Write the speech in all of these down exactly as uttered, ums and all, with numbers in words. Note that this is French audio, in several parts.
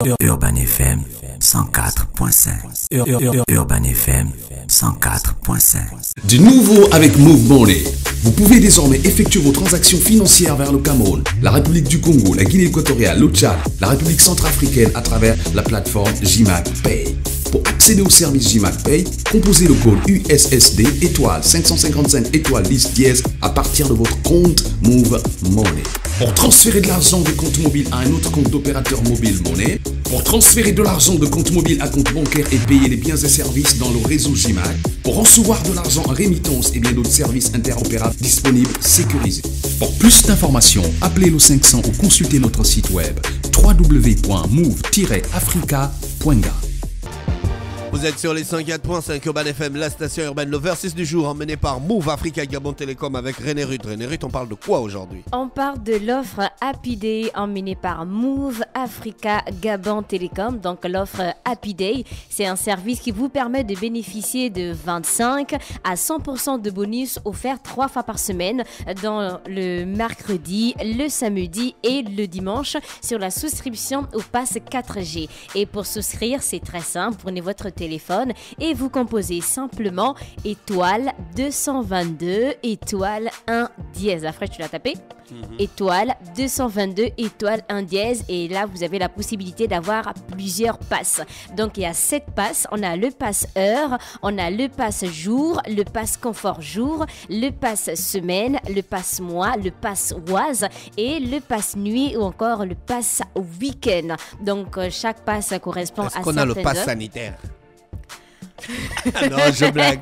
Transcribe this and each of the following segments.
Urban F M cent quatre point cinq. Urban F M cent quatre point cinq. Du nouveau avec Move Money. Vous pouvez désormais effectuer vos transactions financières vers le Cameroun, la République du Congo, la Guinée équatoriale, le Tchad, la République centrafricaine à travers la plateforme J M A C Pay. Pour accéder au service J M A C Pay, composez le code U S S D étoile cinq cent cinquante-cinq étoile dix dièse à partir de votre compte Move Money. Pour transférer de l'argent de compte mobile à un autre compte d'opérateur mobile Money, pour transférer de l'argent de compte mobile à compte bancaire et payer les biens et services dans le réseau J M A C, pour recevoir de l'argent en rémittance et bien d'autres services interopérables disponibles sécurisés. Pour plus d'informations, appelez le cinq cents ou consultez notre site web w w w point move tiret africa point g a. Vous êtes sur les cent quatre point cinq Urban F M, la station urbaine. Le versus du jour emmené par Move Africa Gabon Télécom avec René Ruth. René Ruth, on parle de quoi aujourd'hui? On parle de l'offre Happy Day emmenée par Move Africa Gabon Télécom. Donc l'offre Happy Day, c'est un service qui vous permet de bénéficier de vingt-cinq à cent pour cent de bonus offerts trois fois par semaine dans le mercredi, le samedi et le dimanche sur la souscription au pass quatre G. Et pour souscrire, c'est très simple. Prenez votre téléphone et vous composez simplement étoile deux cent vingt-deux étoile un dièse. Après, tu l'as tapé? Mm-hmm. Étoile deux cent vingt-deux étoile un dièse, et là vous avez la possibilité d'avoir plusieurs passes. Donc il y a sept passes. On a le pass heure, on a le pass jour, le pass confort jour, le pass semaine, le pass mois, le pass oise et le pass nuit ou encore le pass week-end. Donc chaque pass correspond Est-ce à qu'on a le pass heures. sanitaire? Non, je blague.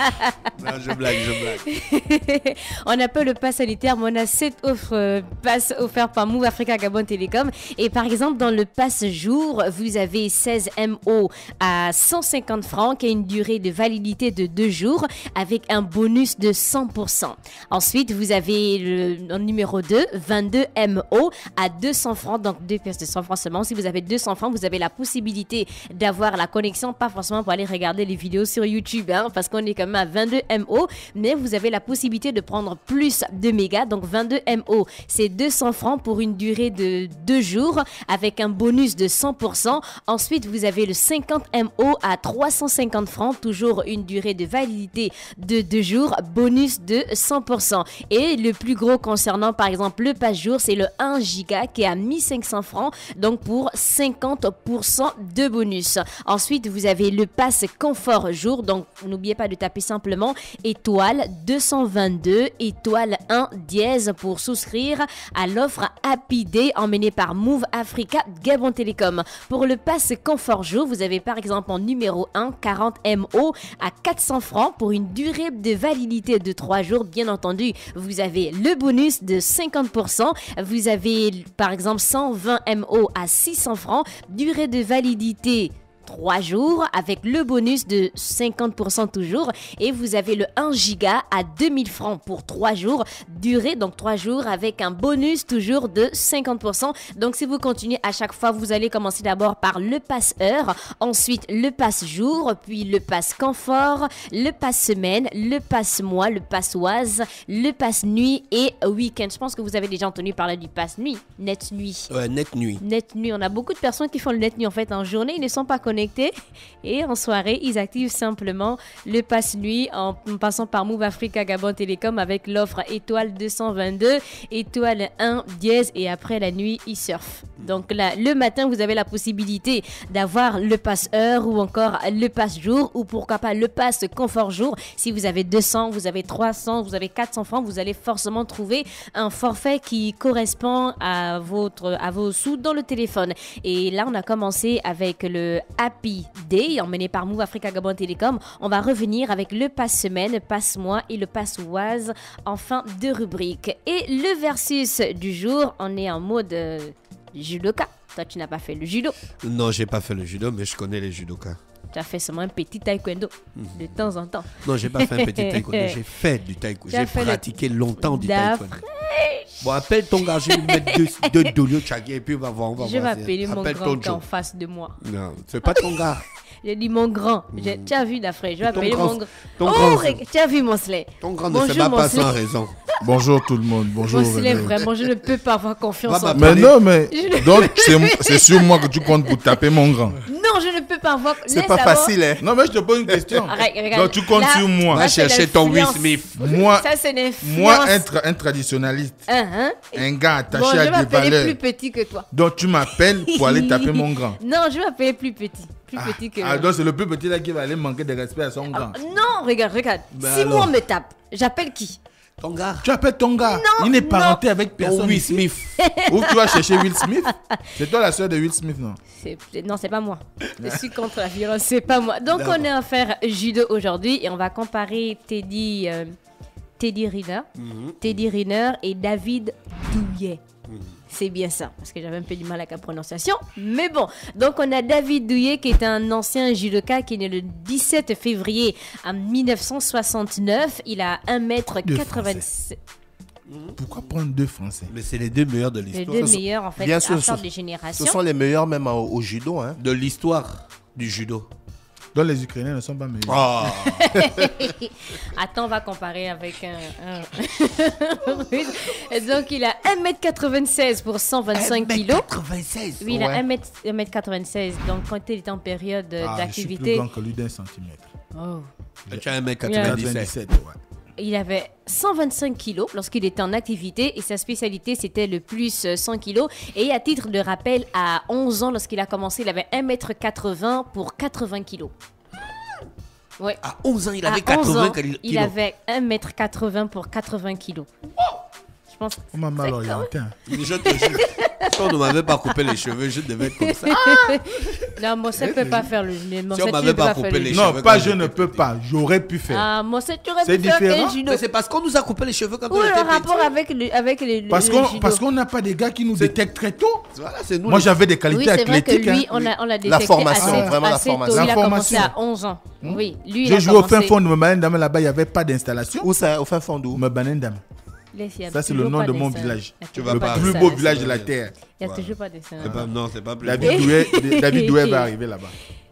Non, je blague, je blague. On n'a pas le pass sanitaire, mais on a sept offres euh, passes offertes par Move Africa Gabon Télécom. Et par exemple, dans le pass jour, vous avez seize M O à cent cinquante francs, qui a une durée de validité de deux jours, avec un bonus de cent pour cent. Ensuite, vous avez le, le numéro deux, vingt-deux M O à deux cents francs, donc deux pièces de cent francs seulement. Si vous avez deux cents francs, vous avez la possibilité d'avoir la connexion, pas forcément pour aller regarder les vidéos sur YouTube, hein, parce qu'on est quand même à vingt-deux M O, mais vous avez la possibilité de prendre plus de mégas. Donc vingt-deux M O, c'est deux cents francs pour une durée de deux jours avec un bonus de cent pour cent. Ensuite, vous avez le cinquante M O à trois cent cinquante francs, toujours une durée de validité de deux jours, bonus de cent pour cent. Et le plus gros concernant par exemple le pass jour, c'est le un giga qui est à mille cinq cents francs, donc pour cinquante pour cent de bonus. Ensuite, vous avez le pass confort jour, donc n'oubliez pas de taper simplement étoile deux cent vingt-deux étoile un dièse pour souscrire à l'offre Happy Day emmenée par Move Africa Gabon Télécom. Pour le pass confort jour, vous avez par exemple en numéro un quarante M O à quatre cents francs pour une durée de validité de trois jours. Bien entendu, vous avez le bonus de cinquante pour cent. Vous avez par exemple cent vingt M O à six cents francs, durée de validité trois jours avec le bonus de cinquante pour cent toujours, et vous avez le un giga à deux mille francs pour trois jours, durée donc trois jours avec un bonus toujours de cinquante pour cent. Donc si vous continuez à chaque fois, vous allez commencer d'abord par le pass heure, ensuite le pass jour, puis le pass confort, le pass semaine, le pass mois, le pass oise, le pass nuit et week-end. Je pense que vous avez déjà entendu parler du pass nuit, net nuit. Ouais, net nuit. Net nuit, on a beaucoup de personnes qui font le net nuit en fait en journée, ils ne sont pas connectés, et en soirée ils activent simplement le pass nuit en passant par Move Africa Gabon Télécom avec l'offre étoile deux cent vingt-deux étoile un dièse, et après la nuit ils surfent. Donc là, le matin vous avez la possibilité d'avoir le pass heure ou encore le pass jour, ou pourquoi pas le pass confort jour. Si vous avez deux cents, vous avez trois cents, vous avez quatre cents francs, vous allez forcément trouver un forfait qui correspond à votre à vos sous dans le téléphone. Et là on a commencé avec le Happy Day emmené par Move Africa Gabon Télécom. On va revenir avec le pass semaine, pass mois et le pass oise en fin de rubrique. Et le versus du jour, on est en mode euh, judoka. Toi, tu n'as pas fait le judo. Non, j'ai pas fait le judo, mais je connais les judokas. Tu as fait seulement un petit taekwondo mm-hmm. de temps en temps. Non, j'ai pas fait un petit taekwondo, j'ai fait du taekwondo. J'ai pratiqué le... longtemps du taekwondo. Bon, appelle ton gars, je vais lui mettre deux, deux douilles chagrin et puis on va voir. On va je voir, vais appeler mon grand qui est en face de moi. Non, c'est pas ton gars. J'ai dit mon grand. Mm. Tu as vu d'après, je vais appeler grand, mon grand. Ton oh, grand reg... tu as vu mon slay. Ton grand ne se bat pas sans raison. Bonjour tout le monde. Bonjour. Bon, Célèbre, vraiment, je ne peux pas avoir confiance Va en Mais toi. non, mais. Donc, c'est c'est sur moi que tu comptes pour taper mon grand. Non, je ne peux pas avoir. C'est Laisse pas avoir- facile, hein. Non, mais je te pose une question. Arrête, regarde. Donc, tu comptes Là- sur moi. Va Là, c'est chercher ton Will l'influence. Smith. Moi, Ça, c'est l'influence. moi un, tra- un traditionnaliste, Hein, hein. un gars attaché Bon, je à vais des m'appeler valeurs. plus petit que toi. Donc, tu m'appelles pour aller taper mon grand. Non, je vais m'appeler plus petit. Plus Ah, petit que ah, donc, c'est le plus petit là qui va aller manquer de respect à son grand. Non, regarde, regarde. Ben si alors. moi on me tape, j'appelle qui? Ton gars. Tu appelles ton gars. Il n'est parenté avec personne. Ton Will ici. Smith. Ou tu vas chercher Will Smith. C'est toi la soeur de Will Smith, non? C'est- c'est- Non, c'est pas moi. Je suis contre la violence, c'est pas moi. Donc, on est en faire judo aujourd'hui et on va comparer Teddy, euh, Teddy Riner, Teddy Riner et David Douillet. C'est bien ça, parce que j'avais un peu du mal avec la prononciation. Mais bon, donc on a David Douillet qui est un ancien judoka qui est né le dix-sept février en mille neuf cent soixante-neuf. Il a un mètre quatre-vingt-sept. Pourquoi prendre deux Français? Mais c'est les deux meilleurs de Les l'histoire. deux meilleurs en fait, Bien à sûr, sorte ce- des Ce générations. sont les meilleurs même au, au judo, hein. De l'histoire du judo. Donc, les Ukrainiens ne sont pas meilleurs. Ah. Attends, on va comparer avec un... un... Russe. Et donc, il a un mètre quatre-vingt-seize pour cent vingt-cinq kilos. quatre-vingt-seize. Oui, il a Ouais. un mètre quatre-vingt-seize. Donc, quand il est en période euh, Ah, je suis plus d'activité... grand que lui d'un centimètre. Oh. Tu as un mètre quatre-vingt-dix-sept. quatre-vingt-dix-sept, ouais. Il avait cent vingt-cinq kilos lorsqu'il était en activité et sa spécialité c'était le plus euh, cent kilos. Et à titre de rappel, à onze ans, lorsqu'il a commencé, il avait un mètre quatre-vingts pour quatre-vingts kilos. Ouais. À onze ans, il À avait onze quatre-vingts ans, kilos. il avait un mètre quatre-vingts pour quatre-vingts kilos. Je pense que On m'a mal orienté. hein. Je te jure. Si on ne m'avait pas coupé les cheveux, je devais être comme ça. non, moi ça peut pas faire le. Moi, Si on ça, tu m'avait ne peux pas faire coupé le- les Non, cheveux pas quand je j'étais ne peux petit. pas. J'aurais pu faire. Ah, moi ça, tu aurais C'est pu faire différent. un judo. Mais c'est parce qu'on nous a coupé les cheveux quand Ou on le était rapport petit. avec le, avec le, Parce le qu'on judo. parce qu'on n'a pas des gars qui nous détectent très tôt. Voilà, c'est nous. Moi, les- j'avais des Oui, qualités c'est vrai que athlétiques. lui, hein. on l'a on l'a détecté formation, assez, vraiment la assez formation. tôt. Il La a commencé formation. à onze ans. Oui, lui, il J'ai a joué au fin commencé- fond de ma dame là-bas, il n'y avait pas d'installation. Où ça, au fin fond d'où? Me Banendam. Laisse, il y a Ça, c'est le toujours nom pas de mon d'instal- village. il y a Tu toujours vas pas pas- Le plus d'installation. beau village de la terre. Il n'y a toujours pas d'installation. C'est pas- Non, c'est pas plus. David Douet, David Douet va arriver là-bas.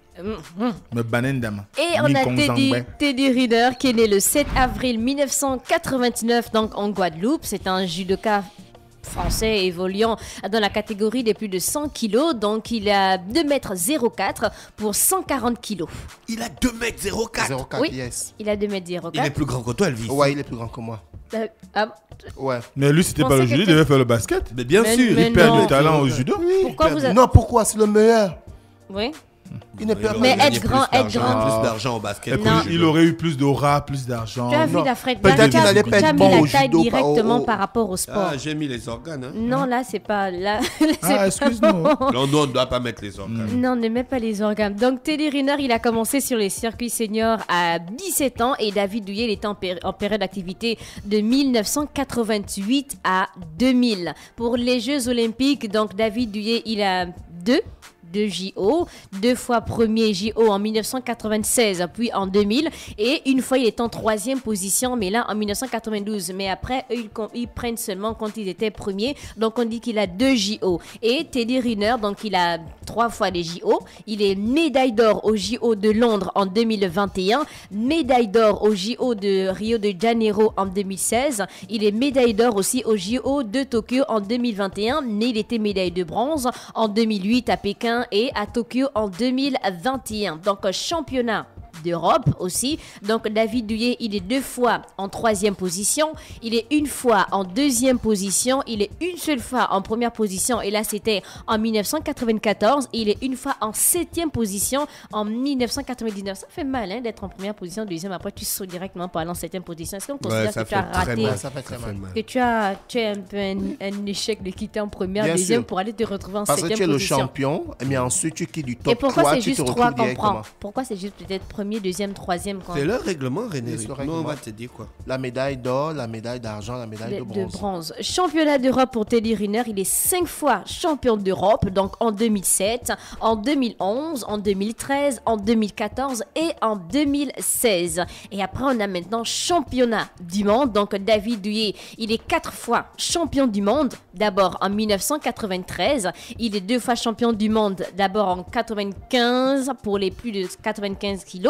Me Banendam. Et on a Teddy, Teddy Riner qui est né le sept avril mille neuf cent quatre-vingt-neuf donc en Guadeloupe. C'est un judoka français évoluant dans la catégorie des plus de cent kilos. Donc il a deux mètres zéro quatre pour cent quarante kilos. Il a deux mètres zéro quatre. zéro quatre, Oui. yes. Il a deux mètres zéro Il est quatre. plus grand que toi, Elvis. Ouais, il est plus grand que moi. Euh, ah, Ouais. Mais lui, c'était Je pas le pensais judo, il que devait faire le basket. Mais bien Mais- sûr. mais Il perd non. du talent au judo. pourquoi vous avez... Non, pourquoi? C'est le meilleur. Oui. Il ne perd Mais pas. être grand, être grand. Plus d'argent au basket. Non. Il aurait eu plus d'aura, plus d'argent. Tu as vu non. la frette. Peut-être Là, qu'il tu as- allait pas tu as être mis bon la au taille judo, pas directement au- au- par rapport au sport. Ah, j'ai mis les organes. Hein. Non, là, c'est pas... Là, Ah, excuse-nous. Non, non, on ne doit pas mettre les organes. Non, ne mets pas les organes. Donc, Teddy Riner, il a commencé sur les circuits seniors à dix-sept ans et David Douillet, il était en, péri- en période d'activité de mille neuf cent quatre-vingt-huit à deux mille. Pour les Jeux Olympiques, donc David Douillet, il a deux. Deux J O, deux fois premier J O en mille neuf cent quatre-vingt-seize, puis en deux mille, et une fois il est en troisième position, mais là en mille neuf cent quatre-vingt-douze. Mais après, eux, ils, com- ils prennent seulement quand ils étaient premiers, donc on dit qu'il a deux J O. Et Teddy Riner, donc il a trois fois les J O. Il est médaille d'or au J O de Londres en deux mille vingt et un, médaille d'or au J O de Rio de Janeiro en deux mille seize. Il est médaille d'or aussi au J O de Tokyo en deux mille vingt et un, mais il était médaille de bronze en deux mille huit à Pékin et à Tokyo en deux mille vingt et un. Donc, championnat d'Europe aussi. Donc, David Douillet, il est deux fois en troisième position. Il est une fois en deuxième position. Il est une seule fois en première position. Et là, c'était en mille neuf cent quatre-vingt-quatorze. Il est une fois en septième position en mille neuf cent quatre-vingt-dix-neuf. Ça fait mal hein, d'être en première position, deuxième. Après, tu sautes directement pour aller en septième position. Est-ce qu'on considère Ouais, ça que tu as fait très raté, mal. Ça fait très mal. que tu as, tu as un peu un, un échec de quitter en première, Bien deuxième sûr. pour aller te retrouver en Parce que septième tu es le position? champion, mais ensuite tu quittes du Et top pourquoi trois, c'est tu te juste trois retrouves qu'on directement. prend? Pourquoi c'est juste peut-être premier, deuxième, troisième quand C'est leur règlement, René. C'est le Nous, on règlement. va te dire quoi. La médaille d'or, la médaille d'argent, la médaille de, de de bronze. bronze. Championnat d'Europe pour Teddy Riner, il est cinq fois champion d'Europe, donc en deux mille sept, en deux mille onze, en deux mille treize, en deux mille quatorze et en deux mille seize. Et après, on a maintenant championnat du monde. Donc David Douillet, il est quatre fois champion du monde. D'abord en mille neuf cent quatre-vingt-treize, il est deux fois champion du monde. D'abord en quatre-vingt-quinze pour les plus de quatre-vingt-quinze kilos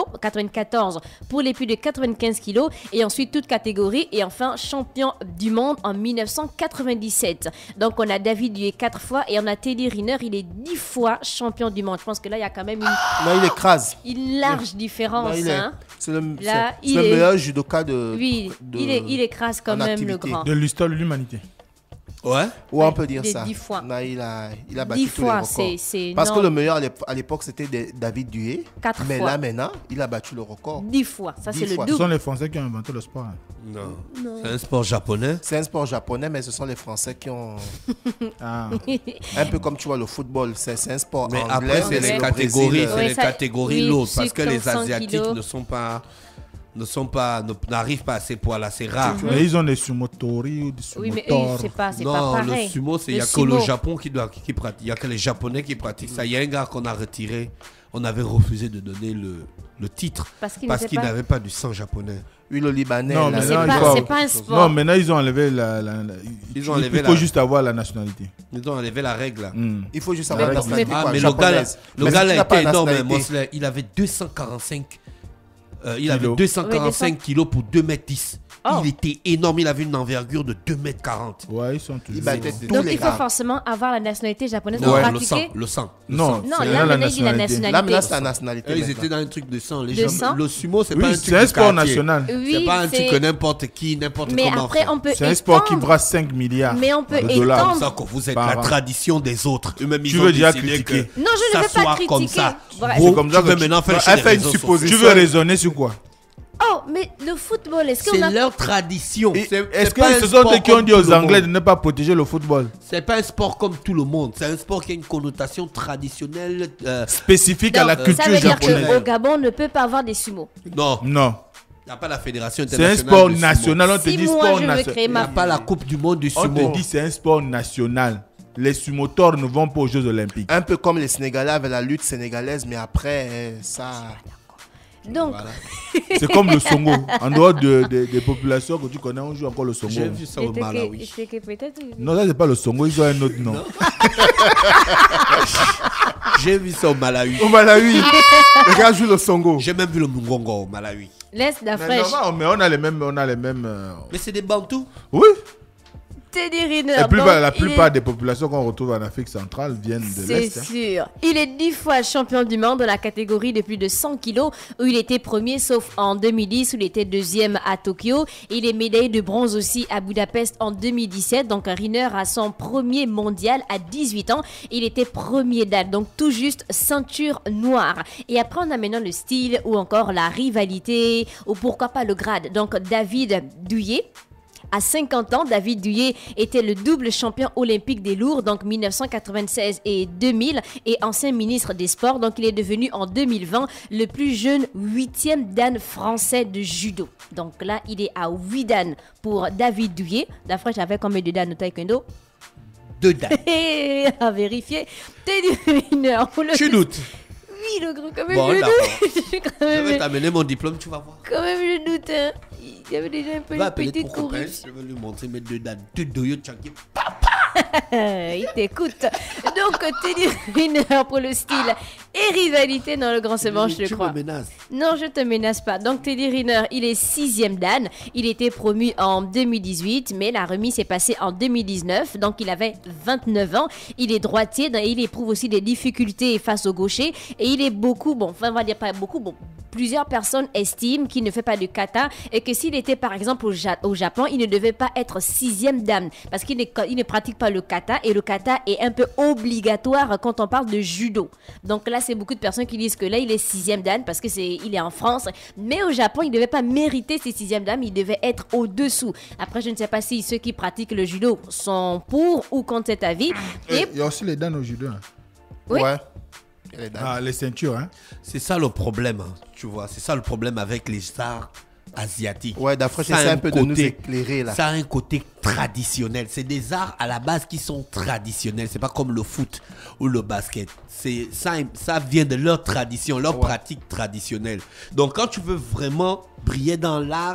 kilos, quatre-vingt-quatorze pour les plus de quatre-vingt-quinze kilos et ensuite toute catégorie et enfin champion du monde en mille neuf cent quatre-vingt-dix-sept. Donc on a David Douillet quatre fois et on a Teddy Riner, il est dix fois champion du monde. Je pense que là il y a quand même une, Là, il écrase. une large différence. Là, il est- hein. C'est le, Là, c'est- il c'est le est- meilleur judoka de. Oui, de- il, est, il écrase quand en même activité. le grand. De l'histoire de l'humanité. Ouais. Ouais, on peut dire des ça. dix fois. Là, il a, il a battu dix tous fois, les records. c'est- c'est Parce que énorme. le meilleur à l'ép- à l'époque, c'était des- David Douillet. Quatre mais fois. là, maintenant, il a battu le record. dix fois, ça Dix c'est le fois. Ce sont double. les Français qui ont inventé le sport. hein. Non. C'est un sport japonais. C'est un sport japonais, mais ce sont les Français qui ont. Ah. Un peu comme tu vois le football, c'est c'est un sport Mais anglais. après, c'est mais les le catégories, Brésil, c'est euh, Ouais, les ça- catégories oui, lourdes parce que plus les que cent Asiatiques kilos. ne sont pas, ne sont pas, ne- n'arrivent pas à ces poids-là. C'est rare. Mais ils ont des sumotori ou des Oui, mais sumotor. eux, c'est pas, c'est pas Non, pareil. le sumo, c'est il Le y a que le sumo. Japon qui doit, qui pratique. Il y a que les Japonais qui pratiquent ça. Il y a un gars qu'on a retiré. On avait refusé de donner le, le titre Parce qu'il parce n'était qu'il pas- n'avait pas du sang japonais. Oui, le Libanais. Non, là, mais C'est non, pas, il faut- c'est pas un sport. Non, maintenant ils ont enlevé la. la- la- Ils il- ont enlevé il faut la- juste avoir la nationalité. Ils ont enlevé la règle là. Hmm. Il faut juste Mais- avoir la mais- nationalité Ah, quoi, mais le gars, là- japonaise. le Mais gars si tu là n'as pas était la énorme, hein, nationalité- Mosley. Il avait deux cent quarante-cinq. euh, il avait Kilos. deux cent quarante-cinq Oui, kilos pour deux mètres dix. Oh. Il était énorme. Il avait une envergure de deux mètres quarante. Ouais, ils sont toujours. Il battait C'est- tous Donc les il faut gars. forcément avoir la nationalité japonaise Non, pour le pratiquer. sang. Le sang. le Non, sang. Non, c'est là, la maintenant, il dit la nationalité. Là, maintenant, c'est la nationalité. Eux, ils maintenant. étaient dans un truc de sang. Les De gens, sang le sumo, c'est pas un Oui, truc c'est un de sport quartier. national. Oui, C'est pas un truc c'est- que n'importe qui, n'importe Mais comment après, fait. on peut C'est un sport qui étendre. brasse cinq milliards Mais on peut de dollars. étendre. C'est ça que vous êtes Par la an. tradition des autres. Eux-mêmes, ils Tu ont veux déjà décidé critiquer. que Non, je ne ça veux pas soit critiquer. comme ça. Bref. Bon, C'est comme ça tu que veux tu- maintenant faire Elle chez les fait une réseaux supposition. Tu veux raisonner sur quoi? Oh, mais le football, est-ce qu'on C'est a... leur tradition. Et C'est- Est-ce c'est pas que un ce sont sport eux qui ont comme dit tout aux le Anglais de monde. ne pas protéger le football? C'est pas un sport comme tout le monde. C'est un sport qui a une connotation traditionnelle. euh, Spécifique à la Donc, culture ça veut dire japonaise. qu'au Gabon, on ne peut pas avoir des sumos. Non, Non. il n'y a pas la fédération C'est un internationale. sport de sumo. national. On te Si dit moi, sport je veux national. créer Il n'y a ma... pas la Coupe du monde du On sumo. te dit c'est un sport national. Les sumotors ne vont pas aux Jeux Olympiques. Un peu comme les Sénégalais avec la lutte sénégalaise, mais après, euh, ça. Donc, Voilà. C'est comme le songo. En dehors de- de- des populations que tu connais, on joue encore le songo. J'ai vu ça au c'était que- Malawi. c'était que peut-être... Non, ça c'est pas le songo, ils ont un autre nom. J'ai vu ça au Malawi. Au Malawi, les gars jouent le songo. J'ai même vu le Mungongo au Malawi. Laisse la Mais, fraîche. non, mais on a les mêmes. On a les mêmes euh, Mais c'est des Bantous. Oui. Teddy Riner. La plupart, donc, la il plupart est- des populations qu'on retrouve en Afrique centrale viennent de C'est l'Est. hein. sûr. Il est dix fois champion du monde dans la catégorie de plus de cent kilos, où il était premier, sauf en deux mille dix, où il était deuxième à Tokyo. Il est médaillé de bronze aussi à Budapest en deux mille dix-sept. Donc, Riner a son premier mondial à dix-huit ans. Il était premier date, donc tout juste ceinture noire. Et après, on a maintenant le style ou encore la rivalité, ou pourquoi pas le grade. Donc, David Douillet. À cinquante ans, David Douillet était le double champion olympique des lourds, donc mille neuf cent quatre-vingt-seize et deux mille, et ancien ministre des Sports. Donc, il est devenu en deux mille vingt le plus jeune huitième dan français de judo. Donc là, il est à huit dan pour David Douillet. D'après, j'avais combien de dan au taekwondo? Deux dames. À vérifier. Teddy Riner. Tu doutes. Oui, le gros, quand même, Bon, je d'accord. doute. quand, Je même, vais t'amener mon diplôme, tu vas voir. quand même, je doute. Hein. Il y avait déjà un peu Va une appeler petite ton copain. corruption. Je vais lui montrer mes deux dames. Deux doyos de chantier. Il t'écoute. Donc, Teddy Riner pour le style et rivalité dans le grand semanche, je Tu crois. me menaces. Non, je te menace pas. Donc, Teddy Riner, il est sixième dan. Il était promu en deux mille dix-huit, mais la remise s'est passée en deux mille dix-neuf. Donc, il avait vingt-neuf ans. Il est droitier. donc Il éprouve aussi des difficultés face au gaucher. Et il est beaucoup, bon, enfin, on va dire pas beaucoup, bon, plusieurs personnes estiment qu'il ne fait pas de kata et que s'il était, par exemple, au, ja- au Japon, il ne devait pas être sixième dan parce qu'il ne, il ne pratique pas le kata et le kata est un peu obligatoire quand on parle de judo. Donc là, c'est beaucoup de personnes qui disent que là, il est sixième dan parce que c'est, il est en France. Mais au Japon, il ne devait pas mériter ses sixième dan, il devait être au-dessous. Après, je ne sais pas si ceux qui pratiquent le judo sont pour ou contre cet avis. Et Et il y a aussi les dames au judo. hein. Oui. Ouais. Et les dames. Ah, les ceintures. Hein. C'est ça le problème, hein, tu vois. C'est ça le problème avec les arts asiatiques. Ouais, d'après, Ça a c'est un un peu de nous côté- éclairer là. Ça a un côté traditionnel. C'est des arts à la base qui sont traditionnels. C'est pas comme le foot ou le basket. C'est ça, ça vient de leur tradition, leur pratique traditionnelle. Donc quand tu veux vraiment briller dans l'art,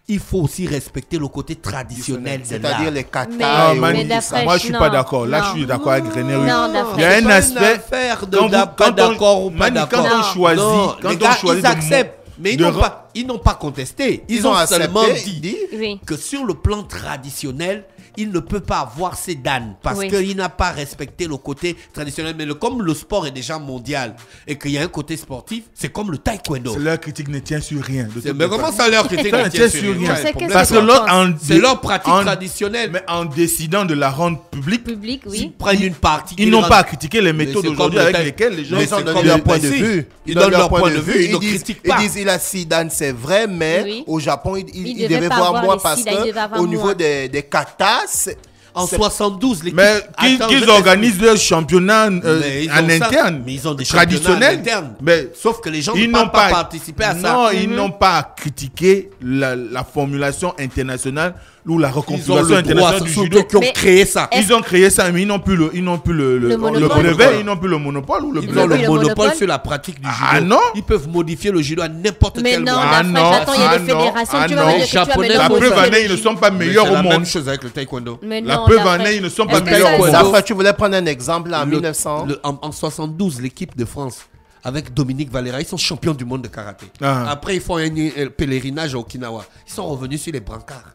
il faut aussi respecter le côté traditionnel de l'art. C'est-à-dire les katas. Mais- et mais autres, d'après- ça. Moi, je suis Non, pas d'accord. Là, non. je suis d'accord avec René Rue. Non, d'après- Il y a C'est un pas une aspect. affaire de quand vous- d'a- pas quand on- d'accord ou pas Mani, d'accord. Quand on choisit, Non, quand les on gars, choisit ils de acceptent. Mais ils de n'ont re- pas, ils n'ont pas contesté. Ils, Ils ont, ont seulement accepté, dit dit. Oui. que sur le plan traditionnel, il ne peut pas avoir ses dames parce Oui. qu'il n'a pas respecté le côté traditionnel. Mais le- comme le sport est déjà mondial et qu'il y a un côté sportif, c'est comme le taekwondo. Leur critique ne tient sur rien. de C'est- toute Mais façon. comment ça leur critique Ça ne ne tient tient sur sur rien? rien. Je sais que Parce c'est que ce l'autre, qu'on en C'est dé- leur pratique en- traditionnelle. Mais en décidant de la rendre publique, Public, Ils oui. prennent une partie. ils n'ont pas à critiquer les méthodes c'est d'aujourd'hui comme le avec taï- lesquelles les gens Mais Mais ils ont c'est donné comme leur le point de Messi. vue. Ils donnent leur point de vue, ils ne disent, critiquent ils pas. disent il a six dan, c'est vrai, mais Oui. au Japon, il, il- Il il devait devait pas voir avoir moins les parce six dan, il devait que avoir au niveau moins. des, des katas, c'est- En c'est- soixante-douze, l'équipe. Mais qu'ils Attends, qu'ils je organisent leur championnat euh, Mais ils en ont ça. interne, Mais ils ont des traditionnel. championnats en interne. Mais Sauf que les gens ils ne n'ont peuvent pas pas participer à ça. Non, ils Mhm. n'ont pas à critiquer la, la formulation internationale ou la Ils ont reconfiguration le droit, internationale du surtout judo. qui ont Mais- créé ça. Ils ont créé ça, mais ils n'ont plus le, ils n'ont plus le, le, Le le monopole. brevet, ils n'ont plus le monopole ou le Ils ont brevet. le Oui, le monopole monopole. sur la pratique du judo. Ah non. Ils peuvent modifier le judo à n'importe Mais quel non, moment. Ah d'après, non, j'attends, il y a ah des non, fédérations. ah Tu vas non. me dire que tu vas Japonais, me La non, preuve ça. en est, ils ne sont pas Mais meilleurs c'est au la même monde. chose avec le taekwondo. Mais La non, preuve en d'après- est, ils ne sont pas Est-ce que meilleurs ça- au monde. Taekwondo. Après, tu voulais prendre un exemple là, en Le- mille neuf cents. le- en, en soixante-douze, l'équipe de France, avec Dominique Valera, ils sont champions du monde de karaté. Ah. Après, ils font un, un pèlerinage à Okinawa. Ils sont revenus sur les brancards.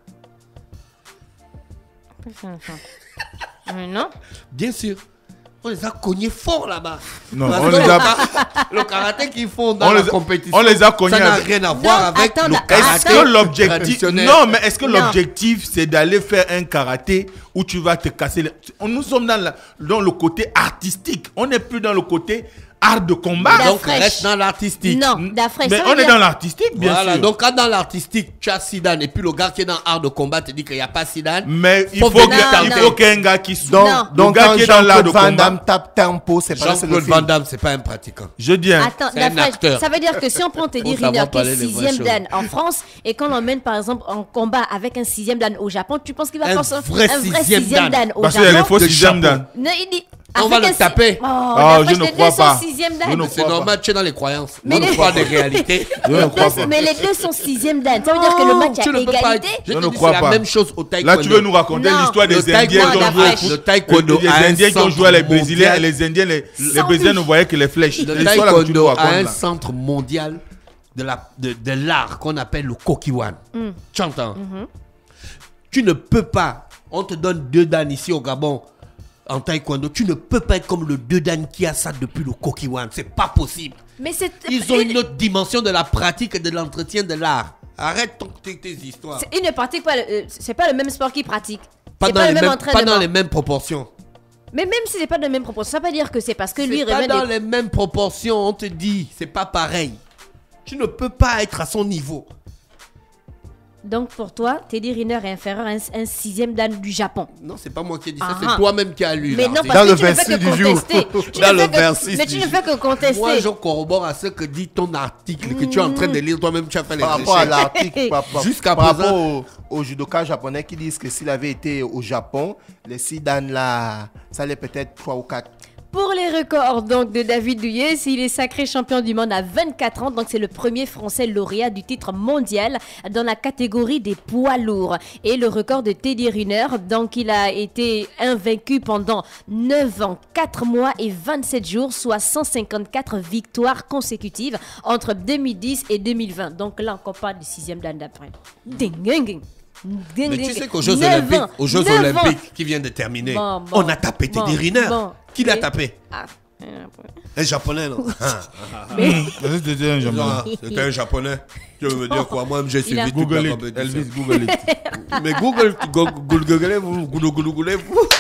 Mais non. Bien sûr. On les a cognés fort là-bas. Non, Parce on que les le a- kara- Le karaté qu'ils font dans On la les a- compétition, on les a cognés ça n'a avec- rien à voir Non, avec attends, le attends. Est-ce karaté que l'objectif traditionnel. Non, mais est-ce que Non. l'objectif c'est d'aller faire un karaté où tu vas te casser les... Nous sommes dans, la- dans le côté artistique. On n'est plus dans le côté art de combat. La Donc, fraîche. reste dans l'artistique. Non, d'après Mais ça. on veut est dire- dans l'artistique, bien Voilà, sûr. donc quand dans l'artistique, tu as Zidane et puis le gars qui est dans art de combat te dit qu'il n'y a pas Zidane. Mais il Faut faut, venir que- il non. faut qu'un gars qui soit... Donc, Non. le donc gars quand qui est dans l'art de Jean-Claude Van combat... Damme tape tempo, c'est pas c'est le Jean-Claude film. Van Damme, c'est pas un pratiquant. Je dis, hein, Attends, C'est un d'après- acteur. ça veut dire que si on prend Teddy Faut savoir Riner qui est parler les vraies sixième choses. dan en France et qu'on l'emmène par exemple en combat avec un sixième dan au Japon, tu penses qu'il va Un faire ça- vrai sixième dan. au parce qu'il y a Japon les faux de sixième chapeau. dan. Non, il dit. On va avec le un si- taper. Oh, Ah, d'après, je ne les crois deux pas. sont sixième dan. Je ne C'est crois normal, tu es dans les croyances. Mais On les- ne parle des réalités. Je ne Les crois deux- pas. mais les deux sont sixième dan. Ça veut dire que le match tu à ne peux pas égalité. être- Je Je te ne dis, crois c'est pas. la même chose au taekwondo. Là, tu veux nous raconter Non. l'histoire Le des Indiens qui ont taekwondo, joué au d'après- foot. le taekwondo Les a un Indiens qui ont centre joué à les Brésiliens mondial. et les Indiens, les, les Sans Brésiliens but. ne voyaient que les flèches. Le L'histoire là que tu nous taekwondo a racontes un là. centre mondial de la de, de l'art qu'on appelle le kokiwan. Tu entends? Tu ne peux pas. On te donne deux dan ici au Gabon en taekwondo. Tu ne peux pas être comme le deux dan qui a ça depuis le kokiwan. C'est pas possible. Mais c'est. Ils ont une autre dimension de la pratique et de l'entretien de l'art. Arrête ton, tes, tes histoires. c'est- Ils ne pratiquent pas. le- euh, C'est pas le même sport qu'ils pratiquent. Pas C'est dans, pas les le même mêmes, pas entraînement. dans les mêmes proportions. Mais même si c'est pas de même proportion, ça veut pas dire que c'est parce que lui C'est il pas revient dans des- les mêmes proportions, on te dit. C'est pas pareil. Tu ne peux pas être à son niveau. Donc pour toi, Teddy Riner est inférieur à un, un sixième dan du Japon. Non, c'est pas moi qui ai dit ça, Ah c'est ah. toi-même qui as lu. Mais non, l'article. parce Dans que le tu ne fais vingt-six que du jour. contester. Tu Dans ne le fais que- vingt-six Mais tu du ne fais que contester. Moi, je corrobore à ce que dit ton article que tu es en train de lire toi-même. Tu as fait les Par rapport à recherches. l'article, par, par- Jusqu'à par présent- rapport aux au judokas japonais qui disent que s'il avait été au Japon, les six dan là, ça allait peut-être trois ou quatre. Pour les records donc de David Douillet, il est sacré champion du monde à vingt-quatre ans, donc c'est le premier Français lauréat du titre mondial dans la catégorie des poids lourds. Et le record de Teddy Riner, donc il a été invaincu pendant neuf ans, quatre mois et vingt-sept jours, soit cent cinquante-quatre victoires consécutives entre deux mille dix et deux mille vingt. Donc là, on compare du sixième dan d'après. Ding, ding, ding. Ding, Mais ding, tu sais ding. qu'aux Jeux Neuf Olympiques, ans, aux Jeux neuf ans. Olympiques qui viennent de terminer, Bon, bon, on a tapé bon, Teddy Riner. bon. Qui l'a Mais- tapé? Ah. Un japonais, non? Ah, C'était un japonais. ah, c'était un japonais. Tu veux me dire quoi? Moi, j'ai Il a- suivi toute Google la it, compétition. Elvis, Google it. Mais Google, Google, Google, Google, Google, Google,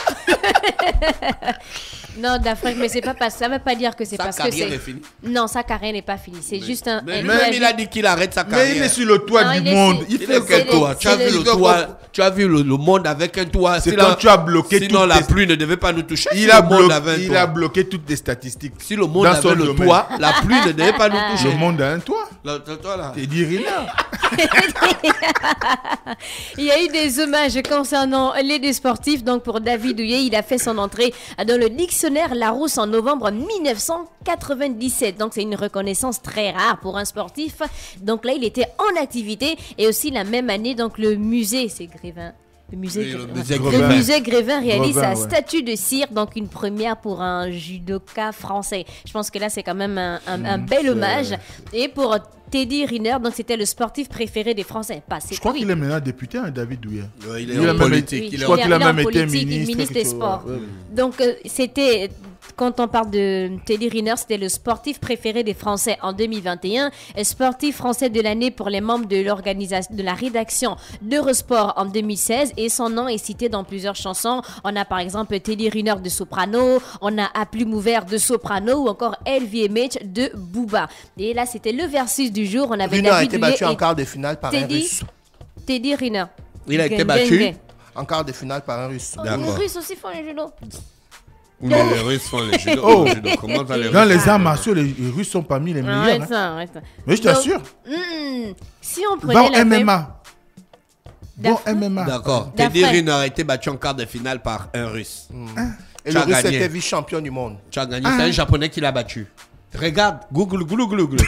Non, d'Afrique, mais c'est pas parce ça veut pas dire que c'est Sa parce que carrière c'est. est finie. Non, sa carrière n'est pas finie. C'est juste un. Mais un- même un- il a dit qu'il arrête sa Mais carrière. il est sur le toit Non, du il est monde. sur- Il Il fait est quel c'est toit? les- Tu as c'est vu les- le toit? Tu as vu le, le monde avec un toit? C'est Sinon- quand tu as bloqué Sinon toutes la tes- pluie ne devait pas nous toucher. Il Si a, le monde bloqué, avait un il toit. a bloqué toutes les statistiques. Si le monde Dans avait son le domaine. toit, la pluie ne devait pas nous toucher. Le monde a un toit. Le, le toit là. Teddy Riner. Il y a eu des hommages concernant les deux sportifs. Donc pour David Douillet, il a fait son entrée dans le dictionnaire Larousse en novembre mille neuf cent quatre-vingt-dix-sept. Donc c'est une reconnaissance très rare pour un sportif. Donc là, il était en activité. Et aussi la même année, donc le musée, c'est Grévin. Le musée, Oui, le Grévin. musée Le Grévin. musée Grévin réalise Grévin, sa ouais. statue de cire, donc une première pour un judoka français. Je pense que là, c'est quand même un, un- un bel hommage. Et pour Teddy Riner, donc c'était le sportif préféré des Français. Pas, c'est Je crois oui. qu'il est maintenant député, hein, David Douillet. Ouais, il est Il a en même politique. Oui, il est je en- crois qu'il a il est en même été politique, ministre, ministre des quelque chose, Sports. ouais. Donc, euh, c'était, quand on parle de Teddy Riner, c'était le sportif préféré des Français en deux mille vingt et un, et sportif français de l'année pour les membres de l'organisation, de la rédaction d'Eurosport en deux mille seize, et son nom est cité dans plusieurs chansons. On a par exemple Teddy Riner de Soprano, on a A Plume Ouvert de Soprano, ou encore L V M H de Booba. Et là, c'était le versus du jour. On avait Riner a David été Douillet battu en et quart de finale par un Teddy, russe. Teddy Riner. Il a été Gang, battu. gang, gang. En quart de finale par un russe. Oh, D'accord. les Russes aussi font les judo. Mais les Russes font les judo. Oh. les judo. Comment ça, les Dans Russes les arts martiaux, les les Russes sont parmi les meilleurs. Arrête hein. ça, arrête ça. Mais je Donc, t'assure. hmm, si on prenait Va au la M M même... A. Bon D'après- M M A. D'accord. D'après- Teddy Riner a été battu en quart de finale par un Russe. Et Tu le as russe gagné. était vice-champion du monde. Tu as gagné. C'est un Japonais qui l'a battu. Regarde. Google, Google, Google, Google.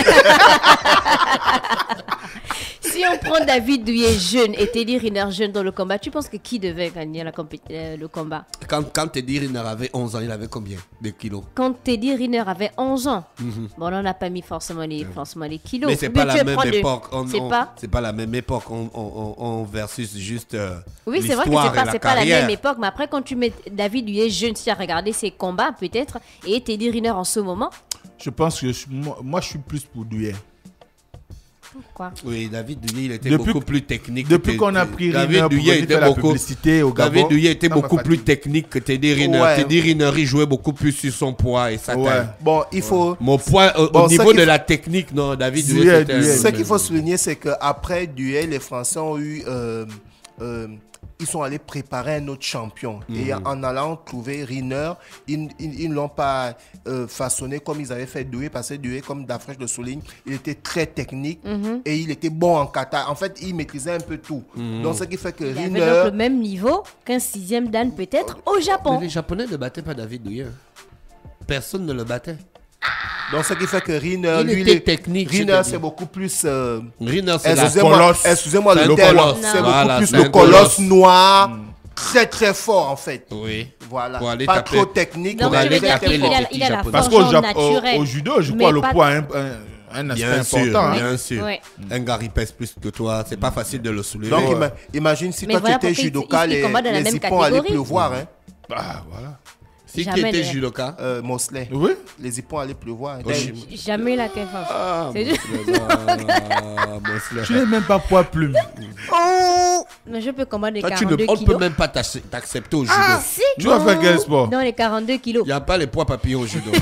Si on prend David Douillet jeune et Teddy Riner jeune dans le combat, tu penses que qui devait gagner la compé- euh, le combat? Quand, quand Teddy Riner avait onze ans, il avait combien de kilos? Quand Teddy Riner avait onze ans, bon, on n'a pas mis forcément les, forcément les kilos. Mais c'est Mais pas tu la veux même prendre le- époque. On- C'est on- pas... C'est pas la même époque. On, on- on- on versus juste euh, Oui, c'est vrai que l'histoire c'est pas, et c'est pas la carrière. même époque, mais après, quand tu mets David Douillet jeune, tu as regardé ses combats peut-être, et Teddy Riner en ce moment, Je pense que je- moi, moi, je suis plus pour Douillet. quoi. Oui, David Douillet, il était Depuis beaucoup que- plus technique. Depuis que- qu'on a pris David Riner pour Douillet venir était faire la beaucoup. publicité au Gabon. David Douillet était ça m'a beaucoup plus fatigué. technique que Teddy Riner. Ouais. Teddy Riner, il jouait beaucoup plus sur son poids et sa Ouais. taille. Bon, il faut... Mon poids, au, au Bon, ça niveau qu'il de faut- la technique, non, David Douillet, Douillet, c'était... Douillet. Ce qu'il faut souligner, c'est qu'après Duel, les Français ont eu... euh, euh, ils sont allés préparer un autre champion. Et en allant trouver Riner, ils ils- ils ne l'ont pas euh, façonné comme ils avaient fait Doué, parce que Doué, comme Dafresh le souligne, il était très technique et il était bon en kata. En fait, il maîtrisait un peu tout. Donc, ce qui fait que Il avait Riner... donc le même niveau qu'un sixième dan peut-être au Japon. Mais les Japonais ne battaient pas David Douillet. Personne ne le battait. Donc, ce qui fait que Riner, Il lui, était il est- technique, je te Riner, dis. c'est beaucoup plus... euh, Riner, c'est la... Excusez-moi, colosse. excusez-moi C'est le un terme. colosse. C'est Non. beaucoup Voilà, plus c'est le un colosse colosse. noir, très très fort en fait. Oui. Voilà. Pour aller Pas taper. trop technique, Donc, Pour je aller veux dire taper qu'il les a, petits il a la Japonais. Parce force qu'au Jap- au, naturelle. au judo, je Mais crois, le pas- poids a un, un, un aspect Bien sûr, important. hein. bien sûr. Ouais. Un gars, il pèse plus que toi. C'est pas facile de le soulever. Donc Ouais. ima- imagine si Mais toi voilà tu étais pourquoi il- judoka, il- il les, combat dans la les même hippons allaient catégorie. pleuvoir. Hein. Ah, voilà. Si tu Jamais étais les- judoka... Euh, Mosley. Oui. Les hippons allaient pleuvoir. Oh, j'ai- Jamais la Kevin. Ah, C'est juste- Mosley, ah, Mosley. Tu n'es même pas poids plume. Mais je peux commander Toi, tu ne, quarante-deux on ne peut kilos. même pas t'ac- t'accepter au judo. Ah, si. Tu vas faire quel sport? Dans les quarante-deux kilos. Il n'y a pas les poids papillons au judo.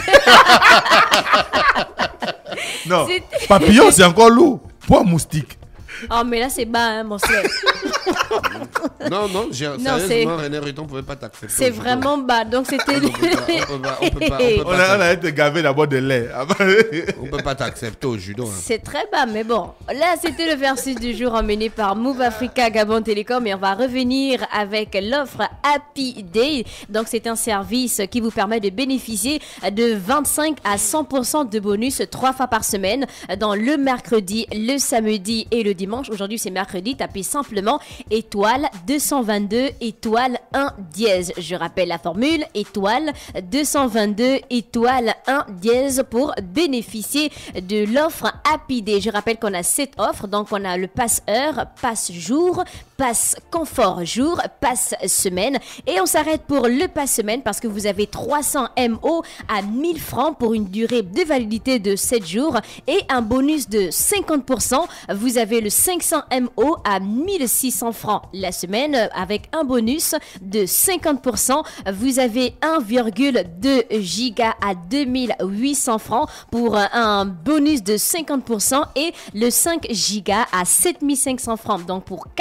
Non. C'est- Papillon, c'est encore lourd. Poids moustique. Oh, mais là, c'est bas, hein, mon slave. non, non, j'ai- Non, sérieusement, René Ruton ne pouvait pas t'accepter. C'est au judo. vraiment bas. Donc, c'était. On peut pas- on peut pas- on peut pas- on peut On pas a, on a été gavé d'abord de lait. On peut pas t'accepter au judo. hein. C'est très bas, mais bon. Là, c'était le versus du jour emmené par Move Africa Gabon Télécom et on va revenir avec l'offre Happy Day. Donc, c'est un service qui vous permet de bénéficier de vingt-cinq à cent pour cent de bonus trois fois par semaine dans le mercredi, le samedi et le dimanche. Aujourd'hui, c'est mercredi. Tapez simplement étoile deux cent vingt-deux, étoile un dièse. Je rappelle la formule, étoile deux cent vingt-deux, étoile un dièse pour bénéficier de l'offre Happy Day. Je rappelle qu'on a sept offres. Donc, on a le pass heure, pass jour, pass confort jour, pass semaine. Et on s'arrête pour le pass semaine parce que vous avez trois cents M O à mille francs pour une durée de validité de sept jours et un bonus de cinquante pour cent. Vous avez le cinq cents M O à mille six cents francs la semaine avec un bonus de cinquante pour cent. Vous avez un virgule deux giga à deux mille huit cents francs pour un bonus de cinquante pour cent et le cinq giga à sept mille cinq cents francs. Donc pour quatorze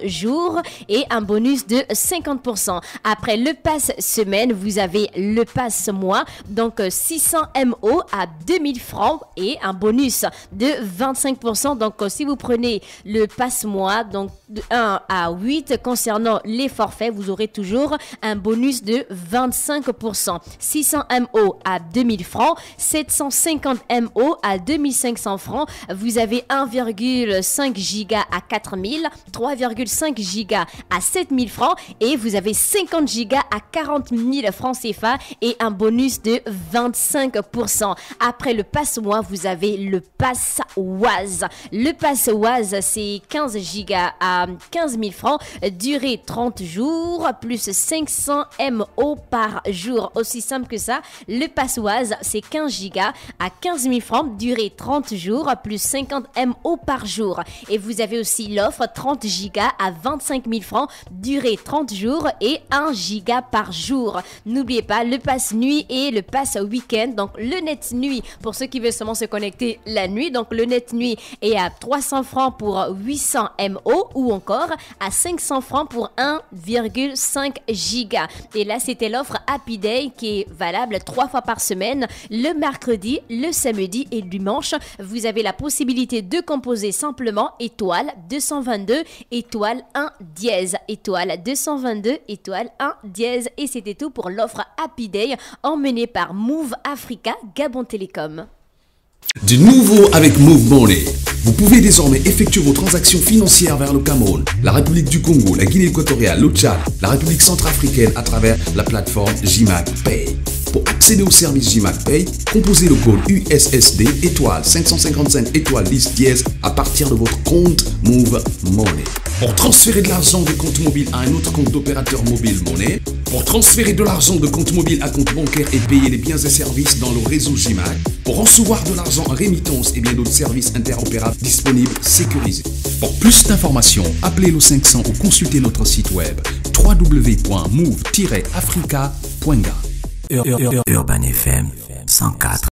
jours et un bonus de cinquante pour cent. Après le pass semaine, vous avez le pass mois, donc six cents M O à deux mille francs et un bonus de vingt-cinq pour cent. Donc si vous prenez le pass mois, donc de un à huit, concernant les forfaits, vous aurez toujours un bonus de vingt-cinq pour cent. six cents M O à deux mille francs, sept cent cinquante M O à deux mille cinq cents francs. Vous avez un virgule cinq giga à quatre mille, trois virgule cinq giga à sept mille francs et vous avez cinquante gigas à quarante mille francs C F A et un bonus de vingt-cinq pour cent. Après le pass mois, vous avez le pass Oise. Le pass Oise, c'est quinze gigas à quinze mille francs, durée trente jours, plus cinq cents M O par jour. Aussi simple que ça, le pass Oise, c'est quinze gigas à quinze mille francs, durée trente jours, plus cinquante M O par jour. Et vous avez aussi l'offre trente gigas à vingt-cinq mille francs, durée trente jours et un giga par jour. N'oubliez pas le pass nuit et le pass week-end. Donc le net nuit pour ceux qui veulent seulement se connecter la nuit. Donc le net nuit est à trois cents francs pour huit cents M O ou encore à cinq cents francs pour un virgule cinq giga. Et là c'était l'offre Happy Day qui est valable trois fois par semaine, le mercredi, le samedi et le dimanche. Vous avez la possibilité de composer simplement étoile deux cent vingt-deux étoile un dièse, étoile deux cent vingt-deux étoile un dièse. Et c'était tout pour l'offre Happy Day emmenée par Move Africa Gabon Télécom. De nouveau avec Move Money. Vous pouvez désormais effectuer vos transactions financières vers le Cameroun, la République du Congo, la Guinée équatoriale, le Tchad, la République centrafricaine à travers la plateforme J-Mac Pay. Pour accéder au service J-Mac Pay, composez le code U S S D étoile cinq cent cinquante-cinq étoile dix dièse à partir de votre compte Move Money. Pour transférer de l'argent de compte mobile à un autre compte d'opérateur mobile Money, pour transférer de l'argent de compte mobile à compte bancaire et payer les biens et services dans le réseau J-Mac, pour recevoir de l'argent en rémittance et bien d'autres services interopérables disponibles sécurisés. Pour plus d'informations, appelez le cinq cents ou consultez notre site web w w w point move tiret africa point g a. Urban F M cent quatre.